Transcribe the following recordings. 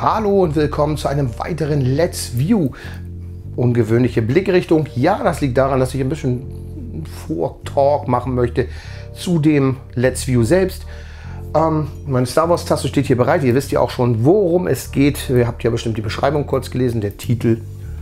Hallo und willkommen zu einem weiteren Let's View. Ungewöhnliche Blickrichtung. Ja, das liegt daran, dass ich ein bisschen Vortalk machen möchte zu dem Let's View selbst. Meine Star Wars Tasse steht hier bereit. Ihr wisst ja auch schon, worum es geht. Ihr habt ja bestimmt die Beschreibung kurz gelesen, der Titel.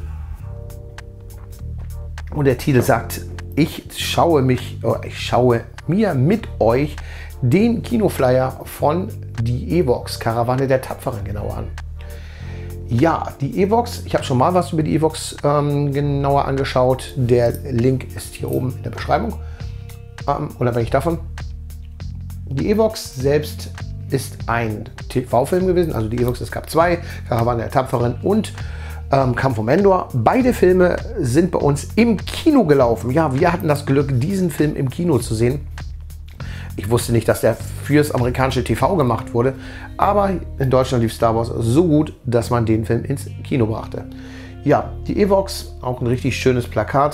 Und der Titel sagt, ich schaue mir mit euch den Kinoflyer von die Evox, Karawane der Tapferen, genauer an. Ja, die Evox, ich habe schon mal was über die Evox genauer angeschaut. Der Link ist hier oben in der Beschreibung. Unabhängig davon, die Evox selbst ist ein TV-Film gewesen, also die Evox, es gab zwei, Karawane der Tapferen und Kampf um Endor. Beide Filme sind bei uns im Kino gelaufen. Ja, wir hatten das Glück, diesen Film im Kino zu sehen. Ich wusste nicht, dass der fürs amerikanische TV gemacht wurde, aber in Deutschland lief Star Wars so gut, dass man den Film ins Kino brachte. Ja, die Evox, auch ein richtig schönes Plakat.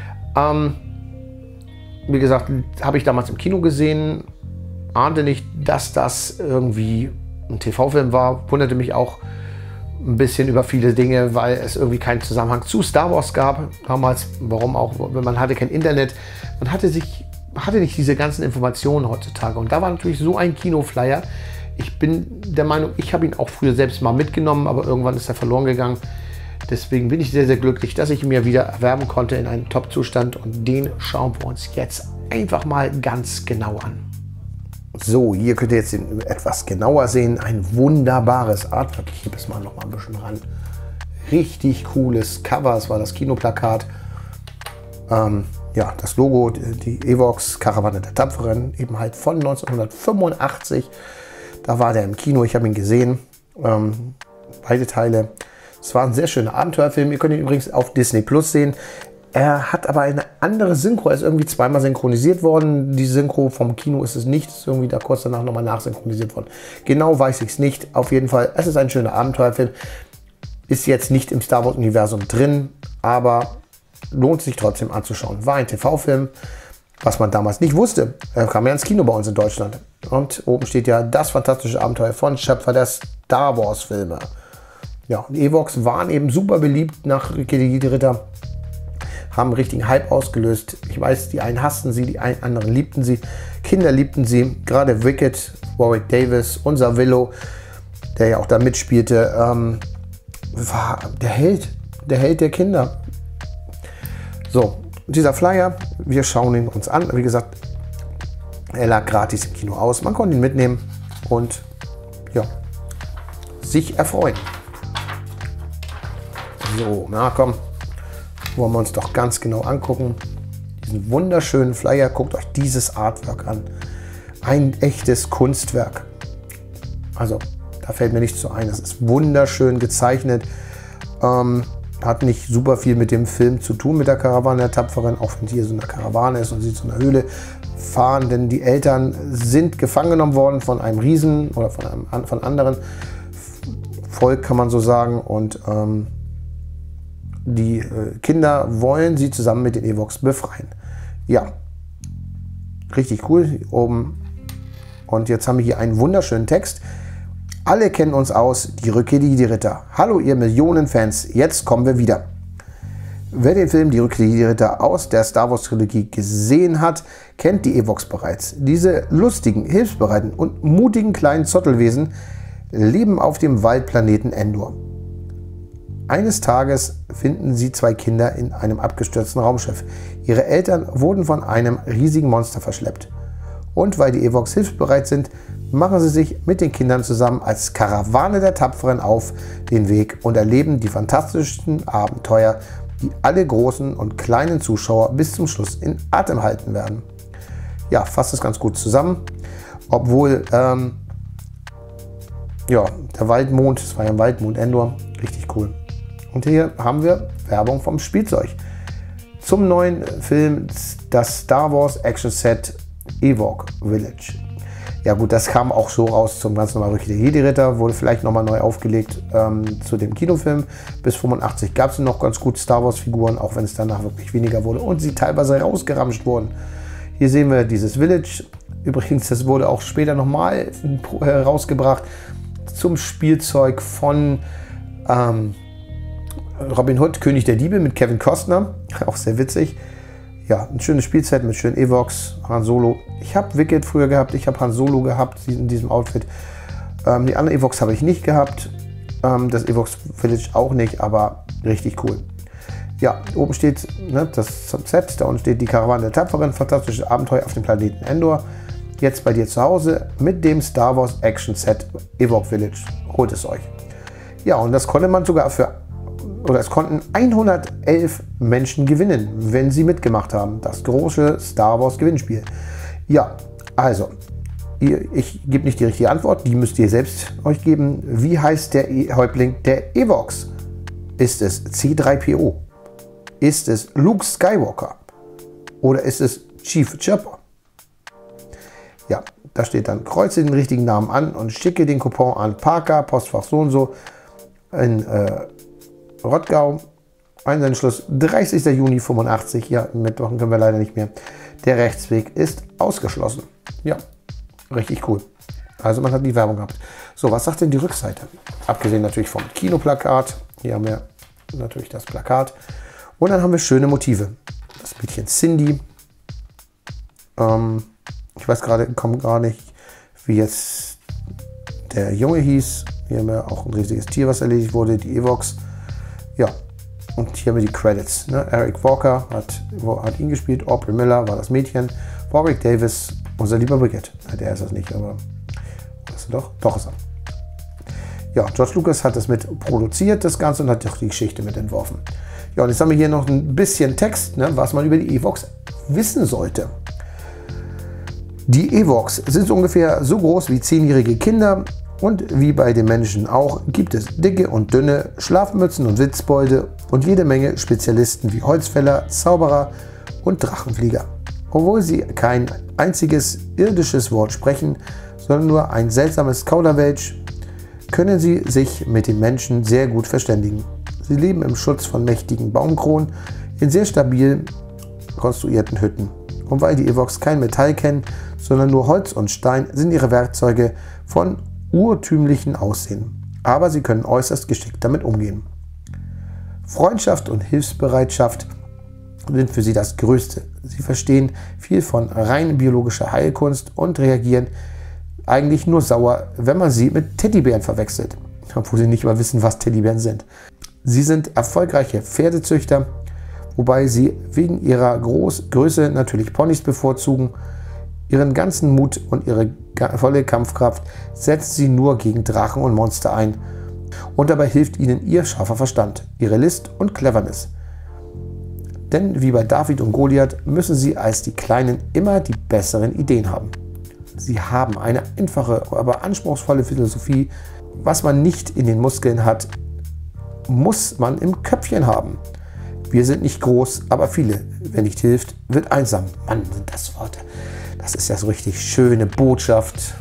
Wie gesagt, habe ich damals im Kino gesehen, ahnte nicht, dass das irgendwie ein TV-Film war, wunderte mich auch ein bisschen über viele Dinge, weil es irgendwie keinen Zusammenhang zu Star Wars gab damals. Warum auch, wenn man hatte kein Internet, man hatte nicht diese ganzen Informationen heutzutage. Und da war natürlich so ein Kinoflyer. Ich bin der Meinung, ich habe ihn auch früher selbst mal mitgenommen, aber irgendwann ist er verloren gegangen. Deswegen bin ich sehr, sehr glücklich, dass ich ihn mir wieder erwerben konnte in einem Top-Zustand. Und den schauen wir uns jetzt einfach mal ganz genau an. So, hier könnt ihr jetzt den etwas genauer sehen. Ein wunderbares Artwork. Ich gebe es mal noch mal ein bisschen ran. Richtig cooles Cover. Es war das Kinoplakat. Ja, das Logo, die Evox, Karawane der Tapferen, eben halt von 1985. Da war der im Kino, ich habe ihn gesehen. Beide Teile. Es war ein sehr schöner Abenteuerfilm. Ihr könnt ihn übrigens auf Disney Plus sehen. Er hat aber eine andere Synchro. Er ist irgendwie zweimal synchronisiert worden. Die Synchro vom Kino ist es nicht. Es ist irgendwie da kurz danach nochmal nachsynchronisiert worden. Genau weiß ich es nicht. Auf jeden Fall, es ist ein schöner Abenteuerfilm. Ist jetzt nicht im Star Wars Universum drin, aber lohnt sich trotzdem anzuschauen. War ein TV-Film, was man damals nicht wusste. Er kam ja ins Kino bei uns in Deutschland. Und oben steht ja das fantastische Abenteuer von Schöpfer der Star Wars Filme. Ja, die Evox waren eben super beliebt nach die Ritter. Haben einen richtigen Hype ausgelöst. Ich weiß, die einen hassten sie, die anderen liebten sie. Kinder liebten sie. Gerade Wicket, Warwick Davis, unser Willow, der ja auch da mitspielte, war der Held der Kinder. So, dieser Flyer, wir schauen ihn uns an. Wie gesagt, er lag gratis im Kino aus. Man konnte ihn mitnehmen und ja, sich erfreuen. So, na komm, wollen wir uns doch ganz genau angucken. Diesen wunderschönen Flyer, guckt euch dieses Artwork an. Ein echtes Kunstwerk. Also, da fällt mir nichts so ein. Es ist wunderschön gezeichnet. Hat nicht super viel mit dem Film zu tun, mit der Karawane der Tapferen, auch wenn hier so eine Karawane ist und sie zu einer Höhle fahren, denn die Eltern sind gefangen genommen worden von einem Riesen oder von anderen Volk, kann man so sagen, und die Kinder wollen sie zusammen mit den Evox befreien. Ja, richtig cool hier oben. Und jetzt haben wir hier einen wunderschönen Text. Alle kennen uns aus, die Rückkehr der Jedi-Ritter. Hallo ihr Millionen-Fans, jetzt kommen wir wieder. Wer den Film Die Rückkehr der Jedi-Ritter aus der Star Wars Trilogie gesehen hat, kennt die Evox bereits. Diese lustigen, hilfsbereiten und mutigen kleinen Zottelwesen leben auf dem Waldplaneten Endor. Eines Tages finden sie zwei Kinder in einem abgestürzten Raumschiff. Ihre Eltern wurden von einem riesigen Monster verschleppt. Und weil die Evox hilfsbereit sind, machen sie sich mit den Kindern zusammen als Karawane der Tapferen auf den Weg und erleben die fantastischsten Abenteuer, die alle großen und kleinen Zuschauer bis zum Schluss in Atem halten werden. Ja, fasst es ganz gut zusammen. Obwohl, ja, der Waldmond, es war ja ein Waldmond Endor, richtig cool. Und hier haben wir Werbung vom Spielzeug. Zum neuen Film, das Star Wars Action Set Ewok Village. Ja gut, das kam auch so raus zum ganz normalen Rückkehr der Jedi-Ritter, wurde vielleicht nochmal neu aufgelegt zu dem Kinofilm. Bis 85 gab es noch ganz gut Star Wars Figuren, auch wenn es danach wirklich weniger wurde und sie teilweise rausgeramscht wurden. Hier sehen wir dieses Village. Übrigens, das wurde auch später nochmal rausgebracht. zum Spielzeug von Robin Hood, König der Diebe mit Kevin Costner. Auch sehr witzig. Ja, ein schönes Spielset mit schönen Evox, Han Solo. Ich habe Wicket früher gehabt, ich habe Han Solo gehabt in diesem Outfit. Die anderen Evox habe ich nicht gehabt. Das Evox Village auch nicht, aber richtig cool. Ja, oben steht das Set, da unten steht die Karawane der Tapferen, fantastisches Abenteuer auf dem Planeten Endor. Jetzt bei dir zu Hause mit dem Star Wars Action Set Ewok Village. Holt es euch. Ja, und das konnte man sogar es konnten 111 Menschen gewinnen, wenn sie mitgemacht haben. Das große Star Wars Gewinnspiel. Ja, also, ich gebe nicht die richtige Antwort, die müsst ihr selbst euch geben. Wie heißt der Häuptling der Ewoks? Ist es C-3PO? Ist es Luke Skywalker? Oder ist es Chief Chopper? Ja, da steht dann, kreuze den richtigen Namen an und schicke den Coupon an Parker, Postfach so und so in Rottgau. Einsendeschluss 30. Juni 85. Ja, mitmachen können wir leider nicht mehr. Der Rechtsweg ist ausgeschlossen. Ja, richtig cool. Also man hat die Werbung gehabt. So, was sagt denn die Rückseite? Abgesehen natürlich vom Kinoplakat. Hier haben wir natürlich das Plakat. Und dann haben wir schöne Motive. Das Mädchen Cindy. Ich weiß gerade, kommt gar nicht, wie jetzt der Junge hieß. Hier haben wir auch ein riesiges Tier, was erledigt wurde. Die Ewoks. Ja, und hier haben wir die Credits. Eric Walker hat ihn gespielt. Aubrey Miller war das Mädchen. Warwick Davis, unser lieber Wicket. Der ist es nicht, aber ist er doch? Doch ist er. Ja, George Lucas hat das mit produziert, das Ganze, und hat auch die Geschichte mit entworfen. Ja, und jetzt haben wir hier noch ein bisschen Text, was man über die Ewoks wissen sollte. Die Ewoks sind ungefähr so groß wie 10-jährige Kinder. Und wie bei den Menschen auch, gibt es dicke und dünne, Schlafmützen und Witzbolde und jede Menge Spezialisten wie Holzfäller, Zauberer und Drachenflieger. Obwohl sie kein einziges irdisches Wort sprechen, sondern nur ein seltsames Kauderwelsch, können sie sich mit den Menschen sehr gut verständigen. Sie leben im Schutz von mächtigen Baumkronen in sehr stabil konstruierten Hütten. Und weil die Ewoks kein Metall kennen, sondern nur Holz und Stein, sind ihre Werkzeuge von urtümlichen Aussehen, aber sie können äußerst geschickt damit umgehen. Freundschaft und Hilfsbereitschaft sind für sie das Größte. Sie verstehen viel von rein biologischer Heilkunst und reagieren eigentlich nur sauer, wenn man sie mit Teddybären verwechselt, obwohl sie nicht mal wissen, was Teddybären sind. Sie sind erfolgreiche Pferdezüchter, wobei sie wegen ihrer Größe natürlich Ponys bevorzugen. Ihren ganzen Mut und ihre volle Kampfkraft setzt sie nur gegen Drachen und Monster ein. Und dabei hilft ihnen ihr scharfer Verstand, ihre List und Cleverness. Denn wie bei David und Goliath müssen sie als die Kleinen immer die besseren Ideen haben. Sie haben eine einfache, aber anspruchsvolle Philosophie. Was man nicht in den Muskeln hat, muss man im Köpfchen haben. Wir sind nicht groß, aber viele. Wer nicht hilft, wird einsam. Mann, sind das Worte. Das ist ja so richtig schöne Botschaft.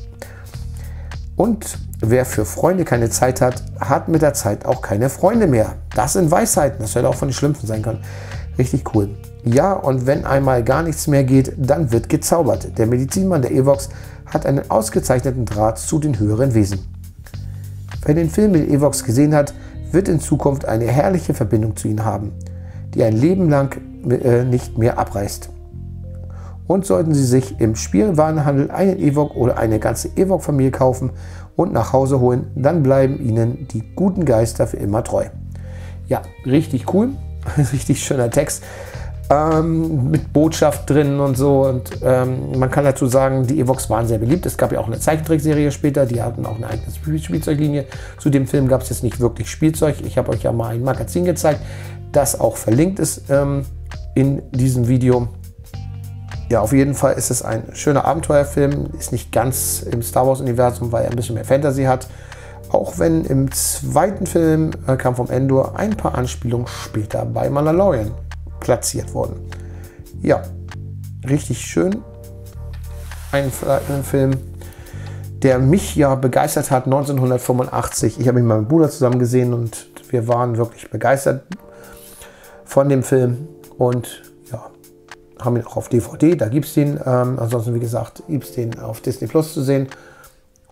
Und wer für Freunde keine Zeit hat, hat mit der Zeit auch keine Freunde mehr. Das sind Weisheiten, das hätte auch von den Schlimmsten sein können. Richtig cool. Ja, und wenn einmal gar nichts mehr geht, dann wird gezaubert. Der Medizinmann der Ewoks hat einen ausgezeichneten Draht zu den höheren Wesen. Wer den Film mit Ewoks gesehen hat, wird in Zukunft eine herrliche Verbindung zu ihnen haben, die ein Leben lang nicht mehr abreißt. Und sollten Sie sich im Spielwarenhandel einen Ewok oder eine ganze Ewok-Familie kaufen und nach Hause holen, dann bleiben Ihnen die guten Geister für immer treu. Ja, richtig cool, richtig schöner Text mit Botschaft drin und so. Und man kann dazu sagen, die Ewoks waren sehr beliebt. Es gab ja auch eine Zeichentrickserie später, die hatten auch eine eigene Spielzeuglinie. Zu dem Film gab es jetzt nicht wirklich Spielzeug. Ich habe euch ja mal ein Magazin gezeigt, das auch verlinkt ist in diesem Video. Ja, auf jeden Fall ist es ein schöner Abenteuerfilm, ist nicht ganz im Star Wars Universum, weil er ein bisschen mehr Fantasy hat. Auch wenn im zweiten Film, Kampf um Endor, ein paar Anspielungen später bei Mandalorian platziert wurden. Ja, richtig schön. Ein Film, der mich ja begeistert hat, 1985. Ich habe ihn mit meinem Bruder zusammen gesehen und wir waren wirklich begeistert von dem Film. Und ja, haben ihn auch auf DVD, da gibt es den. Ansonsten, wie gesagt, gibt es den auf Disney Plus zu sehen.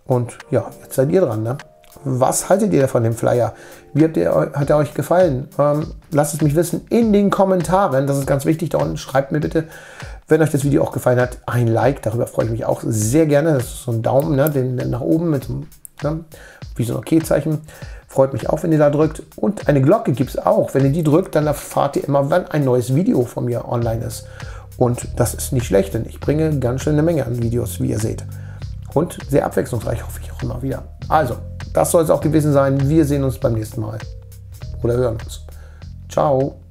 Und ja, jetzt seid ihr dran, ne? Was haltet ihr von dem Flyer? Hat er euch gefallen? Lasst es mich wissen in den Kommentaren. Das ist ganz wichtig da unten. Schreibt mir bitte, wenn euch das Video auch gefallen hat, ein Like. Darüber freue ich mich auch sehr gerne. Das ist so ein Daumen, ne? Den nach oben mit so, ne? Wie so ein OK-Zeichen. Freut mich auch, wenn ihr da drückt. Und eine Glocke gibt es auch. Wenn ihr die drückt, dann erfahrt ihr immer, wann ein neues Video von mir online ist. Und das ist nicht schlecht, denn ich bringe ganz schön eine Menge an Videos, wie ihr seht. Und sehr abwechslungsreich, hoffe ich auch immer wieder. Also, das soll es auch gewesen sein. Wir sehen uns beim nächsten Mal. Oder hören uns. Ciao.